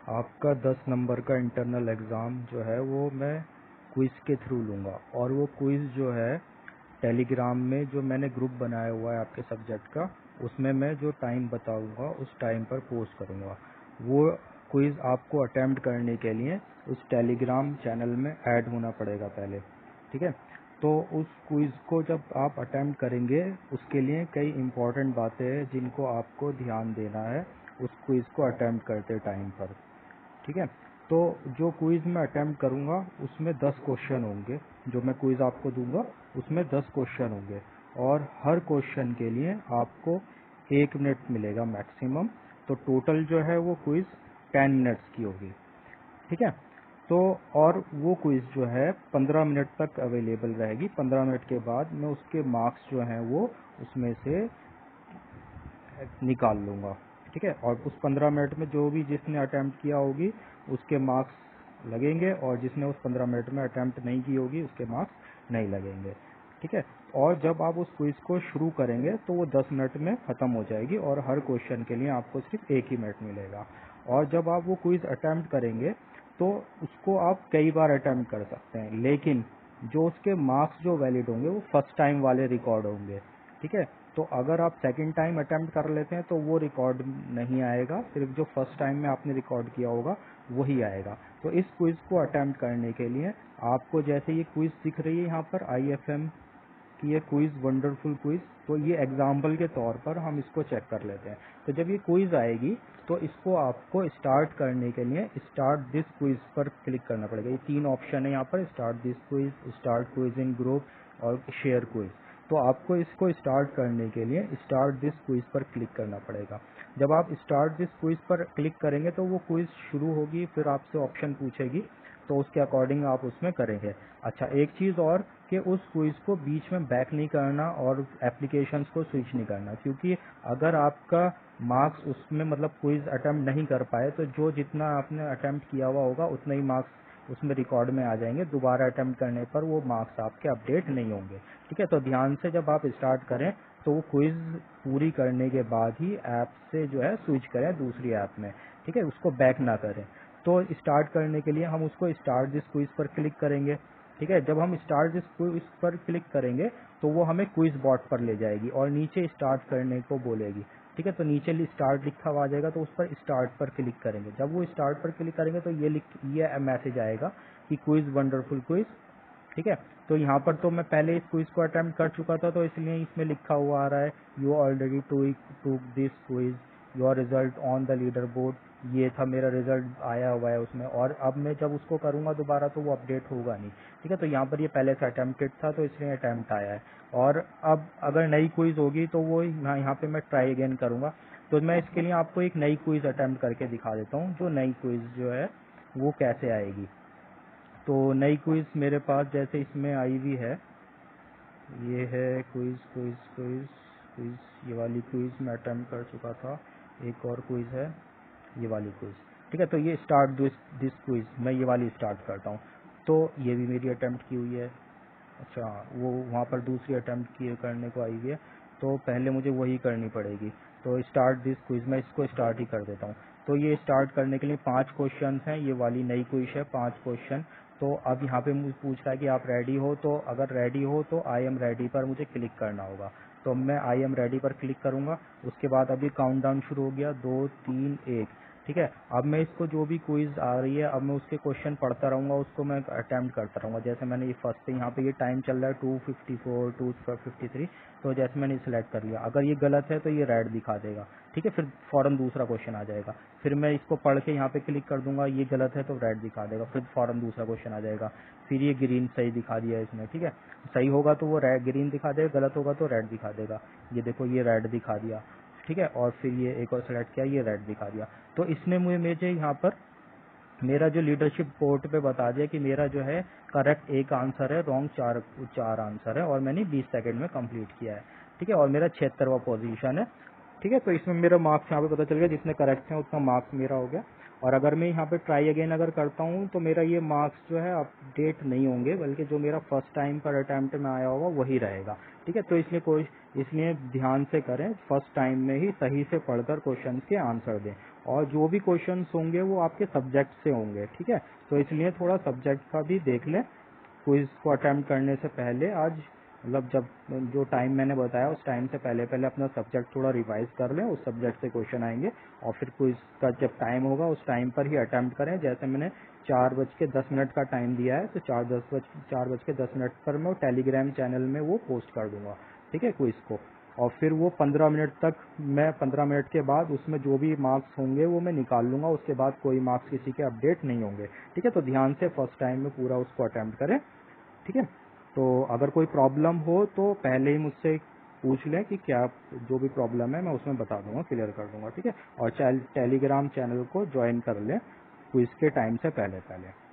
आपका 10 नंबर का internal exam जो है वो मैं क्विज़ के थ्रू लूँगा, और वो क्विज़ जो है टेलीग्राम में जो मैंने ग्रुप बनाया हुआ है आपके सब्जेक्ट का, उसमें मैं जो टाइम बताऊँगा उस टाइम पर पोस्ट करूँगा। वो क्विज़ आपको अटेम्प्ट करने के लिए उस टेलीग्राम चैनल में ऐड होना पड़ेगा पहले, ठीक है। तो उस क्विज़ को जब आप अटेम्प्ट करेंगे उसके लिए कई इम्पोर्टेंट बातें हैं जिनको आपको ध्यान देना है उस क्विज़ को अटेम्प्ट करते टाइम पर, ठीक है। तो जो क्विज़ मैं अटेम्प्ट करूँगा उसमें 10 क्वेश्चन होंगे। जो मैं क्विज़ आपको दूंगा उसमें 10 क्वेश्चन होंगे, और हर क्वेश्चन के लिए आपको 1 मिनट मिलेगा मैक्सिमम। तो टोटल जो है वो क्विज़ 10 मिनट्स की होगी, ठीक है। तो और वो क्विज़ जो है 15 मिनट तक अवेलेबल रहेगी। 15 मिनट के बाद मैं उसके मार्क्स जो हैं वो उसमें से निकाल लूँगा, ठीक है। और उस 15 मिनट में जो भी जिसने अटेम्प्ट किया होगी उसके मार्क्स लगेंगे, और जिसने उस 15 मिनट में अटेम्प्ट नहीं की होगी उसके मार्क्स नहीं लगेंगे, ठीक है। और जब आप उस क्विज़ को शुरू करेंगे तो वो 10 मिनट में ख़त्म हो जाएगी, और हर क्वेश्चन के लिए आपको सिर्फ 1 ही मिनट मिलेगा। और जब आप वो क्विज़ अटेम्प्ट करेंगे तो उसको आप कई बार अटेम्प्ट कर सकते हैं, लेकिन जो उसके मार्क्स जो वैलिड होंगे वो फर्स्ट टाइम वाले रिकॉर्ड होंगे, ठीक है। तो अगर आप सेकंड टाइम अटेम्प्ट कर लेते हैं तो वो रिकॉर्ड नहीं आएगा, सिर्फ जो फर्स्ट टाइम में आपने रिकॉर्ड किया होगा वही आएगा। तो इस क्विज़ को अटेम्प्ट करने के लिए आपको, जैसे ये क्विज़ दिख रही है यहाँ पर IFM कि ये क्विज़ वंडरफुल क्विज़, तो ये एग्जाम्पल के तौर पर हम इसको चेक कर लेते हैं। तो जब ये क्विज़ आएगी तो इसको आपको स्टार्ट करने के लिए स्टार्ट दिस क्विज़ पर क्लिक करना पड़ेगा। ये 3 ऑप्शन है यहाँ पर, start this quiz, start quiz in group और शेयर क्विज़। तो आपको इसको स्टार्ट करने के लिए स्टार्ट दिस क्विज़ पर क्लिक करना पड़ेगा। जब आप स्टार्ट दिस क्विज़ पर क्लिक करेंगे तो वो क्विज़ शुरू होगी, फिर आपसे ऑप्शन पूछेगी, तो उसके अकॉर्डिंग आप उसमें करेंगे। अच्छा, एक चीज़ और कि उस क्विज़ को बीच में बैक नहीं करना और एप्लीकेशंस को स्विच नहीं करना, क्योंकि अगर आपका मार्क्स उसमें मतलब क्विज़ अटेम्प्ट नहीं कर पाए तो जो जितना आपने अटेम्प्ट किया हुआ होगा उतना ही मार्क्स उसमें रिकॉर्ड में आ जाएंगे। दोबारा अटेम्प्ट करने पर वो मार्क्स आपके अपडेट नहीं होंगे, ठीक है। तो ध्यान से जब आप स्टार्ट करें तो वो क्विज़ पूरी करने के बाद ही ऐप से जो है स्विच करें दूसरी ऐप में, ठीक है, उसको बैक ना करें। तो स्टार्ट करने के लिए हम उसको स्टार्ट दिस क्विज़ पर क्लिक करेंगे, ठीक है। जब हम स्टार्ट दिस क्विज़ पर क्लिक करेंगे तो वो हमें क्विज़ बॉट पर ले जाएगी और नीचे स्टार्ट करने को बोलेगी, ठीक है। तो नीचे स्टार्ट लिखा हुआ आ जाएगा, तो उस पर स्टार्ट पर क्लिक करेंगे। जब वो स्टार्ट पर क्लिक करेंगे तो ये मैसेज आएगा कि क्विज़ वंडरफुल क्विज़, ठीक है। तो यहाँ पर तो मैं पहले इस क्विज़ को अटेम्प्ट कर चुका था, तो इसलिए इसमें लिखा हुआ आ रहा है you already took this quiz, your result on the leader board. ये था मेरा रिजल्ट आया हुआ है उसमें, और अब मैं जब उसको करूँगा दोबारा तो वो अपडेट होगा नहीं, ठीक है। तो यहाँ पर ये पहले से अटेम्प्टेड था तो इसलिए अटेम्प्ट आया है। और अब अगर नई क्विज़ होगी तो वो यहाँ पे मैं ट्राई अगेन करूँगा। तो मैं इसके लिए आपको एक नई क्विज़ अटेम्प्ट करके दिखा देता हूँ, जो नई क्विज़ जो है वो कैसे आएगी। तो नई क्विज़ मेरे पास जैसे इसमें आई हुई है, ये है क्विज़ क्विज़ क्विज़ क्विज़, ये वाली क्विज़ मैं अटेम्प्ट कर चुका था। एक और क्विज़ है ये वाली क्विज़, ठीक है। तो ये स्टार्ट दिस क्विज़, मैं ये वाली स्टार्ट करता हूँ। तो ये भी मेरी अटेम्प्ट की हुई है। अच्छा, वो वहाँ पर दूसरी अटेम्प्ट किए करने को आई हुई है, तो पहले मुझे वही करनी पड़ेगी। तो स्टार्ट दिस क्विज़, मैं इसको स्टार्ट ही कर देता हूँ। तो ये स्टार्ट करने के लिए 5 क्वेश्चन हैं, ये वाली नई क्विज़ है 5 क्वेश्चन। तो अब यहाँ पे मुझे पूछ रहा है कि आप रेडी हो, तो अगर रेडी हो तो आई एम रेडी पर मुझे क्लिक करना होगा। तो मैं आई एम रेडी पर क्लिक करूँगा। उसके बाद अभी काउंटडाउन शुरू हो गया, 2 3 1, ठीक है। अब मैं इसको जो भी क्विज़ आ रही है अब मैं उसके क्वेश्चन पढ़ता रहूँगा, उसको मैं अटेम्प्ट करता रहूँगा। जैसे मैंने ये फर्स्ट पे यहाँ पे ये टाइम चल रहा है 2:54 2:53, तो जैसे मैंने सिलेक्ट कर लिया, अगर ये गलत है तो ये रेड दिखा देगा, ठीक है। फिर फौरन दूसरा क्वेश्चन आ जाएगा, फिर मैं इसको पढ़ के यहाँ पे क्लिक कर दूंगा, ये गलत है तो रेड दिखा देगा, फिर फौरन दूसरा क्वेश्चन आ जाएगा। फिर ये ग्रीन सही दिखा दिया है इसने, ठीक है। सही होगा तो वो रेड ग्रीन दिखा देगा, गलत होगा तो रेड दिखा देगा। ये देखो ये रेड दिखा दिया, ठीक है। और फिर ये एक और सेलेक्ट किया, ये रेड दिखा दिया। तो इसने मुझे यहाँ पर मेरा जो लीडरशिप बोर्ड पे बता दिया कि मेरा जो है करेक्ट एक आंसर है, रॉन्ग चार आंसर है, और मैंने 20 सेकंड में कंप्लीट किया है, ठीक है। और मेरा 76वां पोजीशन है, ठीक है। तो इसमें मेरा मार्क्स यहाँ पे पता चल गया, जितने करेक्ट हैं उतना मार्क्स मेरा हो गया। और अगर मैं यहाँ पे ट्राई अगेन अगर करता हूँ तो मेरा ये मार्क्स जो है अपडेट नहीं होंगे, बल्कि जो मेरा फर्स्ट टाइम पर अटेम्प्ट में आया होगा वही रहेगा, ठीक है। तो इसलिए ध्यान से करें, फर्स्ट टाइम में ही सही से पढ़कर क्वेश्चन के आंसर दें। और जो भी क्वेश्चंस होंगे वो आपके सब्जेक्ट से होंगे, ठीक है। तो इसलिए थोड़ा सब्जेक्ट का भी देख लें क्विज को अटेम्प्ट करने से पहले। आज मतलब जब जो टाइम मैंने बताया उस टाइम से पहले पहले अपना सब्जेक्ट थोड़ा रिवाइज कर लें, उस सब्जेक्ट से क्वेश्चन आएंगे और फिर क्विज का जब टाइम होगा उस टाइम पर ही अटेम्प्ट करें। जैसे मैंने 4:10 का टाइम दिया है, तो 4:10 पर मैं टेलीग्राम चैनल में वो पोस्ट कर दूंगा, ठीक है, क्विज को। और फिर वो 15 मिनट तक, मैं 15 मिनट के बाद उसमें जो भी मार्क्स होंगे वो मैं निकाल लूंगा, उसके बाद कोई मार्क्स किसी के अपडेट नहीं होंगे, ठीक है। तो ध्यान से फर्स्ट टाइम में पूरा उसको अटेम्प्ट करें, ठीक है। तो अगर कोई प्रॉब्लम हो तो पहले ही मुझसे पूछ लें कि क्या जो भी प्रॉब्लम है मैं उसमें बता दूंगा, क्लियर कर दूंगा, ठीक है। और टेलीग्राम चैनल को ज्वाइन कर लें क्विज के टाइम से पहले पहले।